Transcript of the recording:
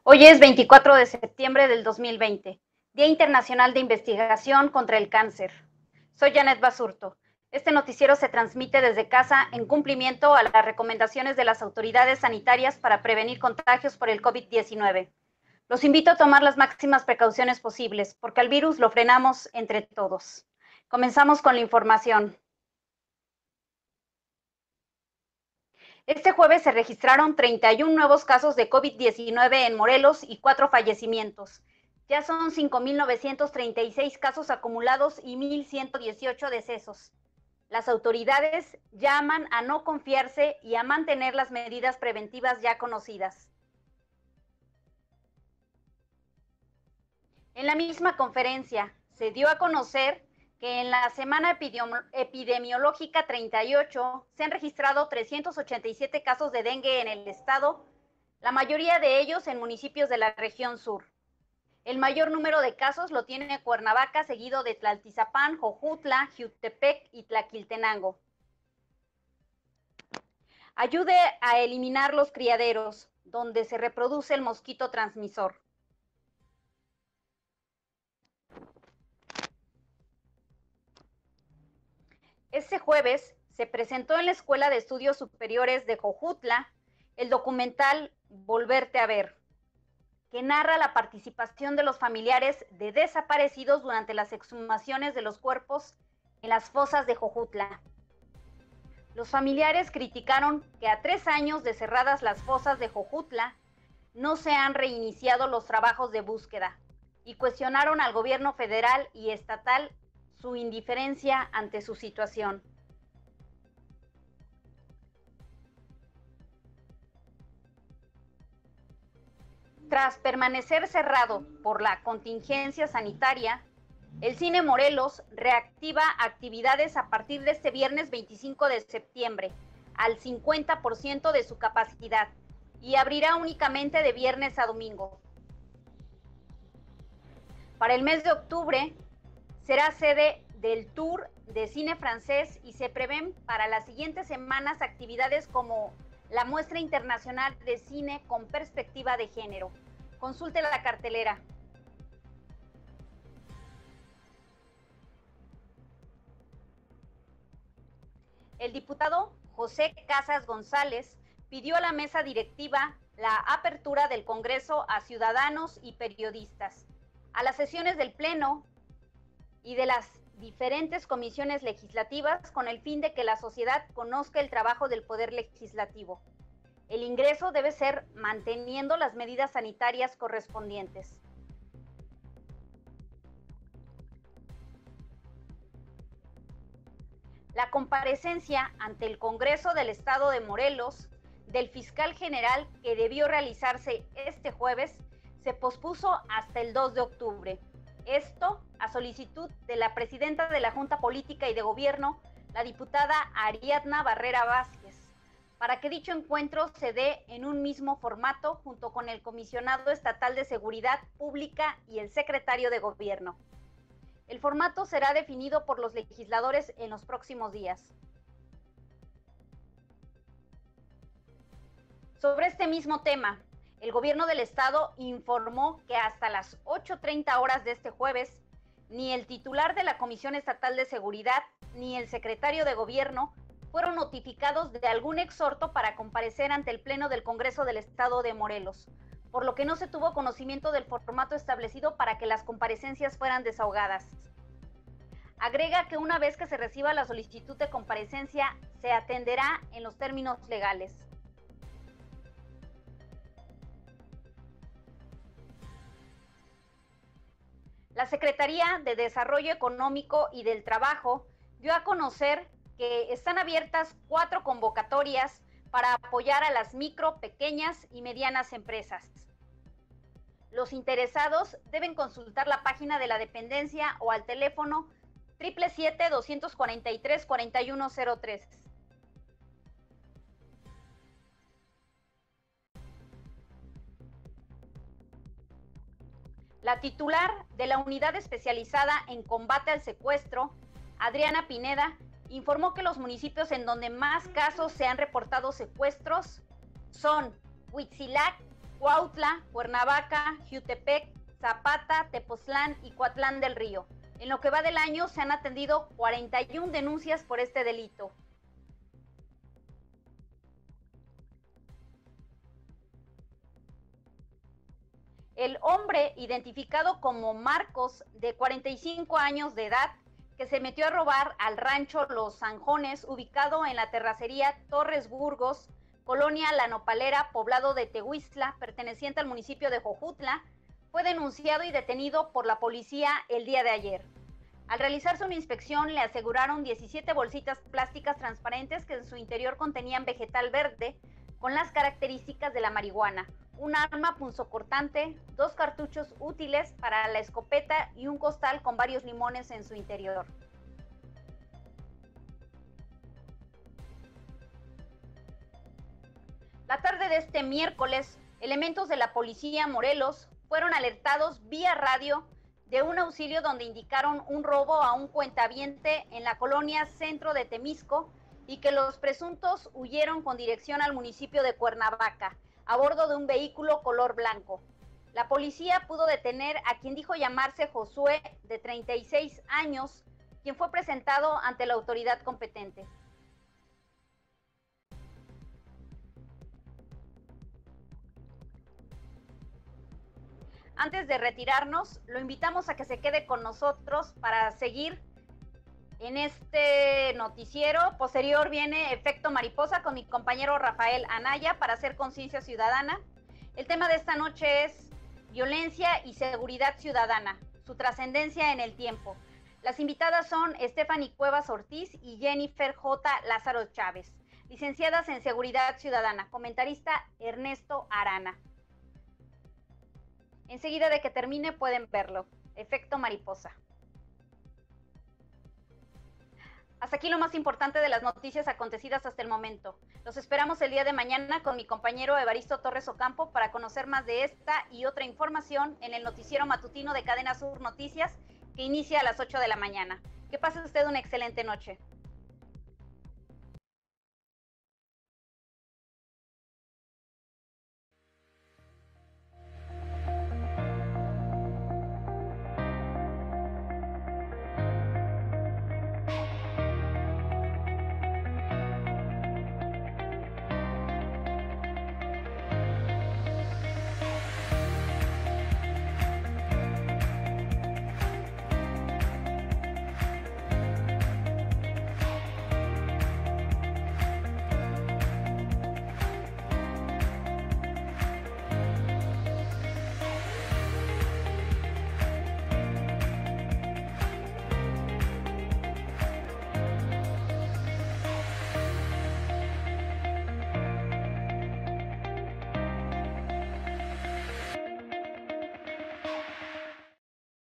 Hoy es 24 de septiembre del 2020, Día Internacional de Investigación contra el Cáncer. Soy Janet Basurto. Este noticiero se transmite desde casa en cumplimiento a las recomendaciones de las autoridades sanitarias para prevenir contagios por el COVID-19. Los invito a tomar las máximas precauciones posibles, porque al virus lo frenamos entre todos. Comenzamos con la información. Este jueves se registraron 31 nuevos casos de COVID-19 en Morelos y 4 fallecimientos. Ya son 5.936 casos acumulados y 1.118 decesos. Las autoridades llaman a no confiarse y a mantener las medidas preventivas ya conocidas. En la misma conferencia se dio a conocer que en la semana epidemiológica 38 se han registrado 387 casos de dengue en el estado, la mayoría de ellos en municipios de la región sur. El mayor número de casos lo tiene Cuernavaca, seguido de Tlaltizapán, Jojutla, Jiutepec y Tlaquiltenango. Ayude a eliminar los criaderos, donde se reproduce el mosquito transmisor. Este jueves se presentó en la Escuela de Estudios Superiores de Jojutla el documental Volverte a ver, que narra la participación de los familiares de desaparecidos durante las exhumaciones de los cuerpos en las fosas de Jojutla. Los familiares criticaron que a 3 años de cerradas las fosas de Jojutla no se han reiniciado los trabajos de búsqueda y cuestionaron al gobierno federal y estatal su indiferencia ante su situación. Tras permanecer cerrado por la contingencia sanitaria, el Cine Morelos reactiva actividades a partir de este viernes 25 de septiembre al 50% de su capacidad y abrirá únicamente de viernes a domingo. Para el mes de octubre será sede del Tour de Cine Francés y se prevén para las siguientes semanas actividades como la Muestra Internacional de Cine con Perspectiva de Género. Consulte la cartelera. El diputado José Casas González pidió a la mesa directiva la apertura del Congreso a ciudadanos y periodistas, a las sesiones del Pleno y de las diferentes comisiones legislativas con el fin de que la sociedad conozca el trabajo del Poder Legislativo. El ingreso debe ser manteniendo las medidas sanitarias correspondientes. La comparecencia ante el Congreso del Estado de Morelos del fiscal general, que debió realizarse este jueves, se pospuso hasta el 2 de octubre. Esto a solicitud de la presidenta de la Junta Política y de Gobierno, la diputada Ariadna Barrera Vázquez, para que dicho encuentro se dé en un mismo formato junto con el comisionado estatal de Seguridad Pública y el secretario de Gobierno. El formato será definido por los legisladores en los próximos días. Sobre este mismo tema, el gobierno del estado informó que hasta las 8:30 horas de este jueves, ni el titular de la Comisión Estatal de Seguridad ni el secretario de Gobierno fueron notificados de algún exhorto para comparecer ante el Pleno del Congreso del Estado de Morelos, por lo que no se tuvo conocimiento del formato establecido para que las comparecencias fueran desahogadas. Agrega que una vez que se reciba la solicitud de comparecencia, se atenderá en los términos legales. La Secretaría de Desarrollo Económico y del Trabajo dio a conocer que están abiertas 4 convocatorias para apoyar a las micro, pequeñas y medianas empresas. Los interesados deben consultar la página de la dependencia o al teléfono 777-243-4103. La titular de la Unidad Especializada en Combate al Secuestro, Adriana Pineda, informó que los municipios en donde más casos se han reportado secuestros son Huitzilac, Cuautla, Cuernavaca, Jiutepec, Zapata, Tepoztlán y Coatlán del Río. En lo que va del año se han atendido 41 denuncias por este delito. El hombre, identificado como Marcos, de 45 años de edad, que se metió a robar al rancho Los Zanjones, ubicado en la terracería Torres Burgos, colonia La Nopalera, poblado de Tehuistla, perteneciente al municipio de Jojutla, fue denunciado y detenido por la policía el día de ayer. Al realizarse una inspección, le aseguraron 17 bolsitas plásticas transparentes que en su interior contenían vegetal verde con las características de la marihuana, un arma punzocortante, 2 cartuchos útiles para la escopeta y un costal con varios limones en su interior. La tarde de este miércoles, elementos de la policía Morelos fueron alertados vía radio de un auxilio donde indicaron un robo a un cuentaviente en la colonia Centro de Temisco y que los presuntos huyeron con dirección al municipio de Cuernavaca a bordo de un vehículo color blanco. La policía pudo detener a quien dijo llamarse Josué, de 36 años, quien fue presentado ante la autoridad competente. Antes de retirarnos, lo invitamos a que se quede con nosotros para seguir en este noticiero. Posterior viene Efecto Mariposa con mi compañero Rafael Anaya para hacer conciencia ciudadana. El tema de esta noche es violencia y seguridad ciudadana, su trascendencia en el tiempo. Las invitadas son Stephanie Cuevas Ortiz y Jennifer J. Lázaro Chávez, licenciadas en Seguridad Ciudadana, comentarista Ernesto Arana. Enseguida de que termine pueden verlo. Efecto Mariposa. Hasta aquí lo más importante de las noticias acontecidas hasta el momento. Los esperamos el día de mañana con mi compañero Evaristo Torres Ocampo para conocer más de esta y otra información en el noticiero matutino de Cadena Sur Noticias que inicia a las 8 de la mañana. Que pase usted una excelente noche.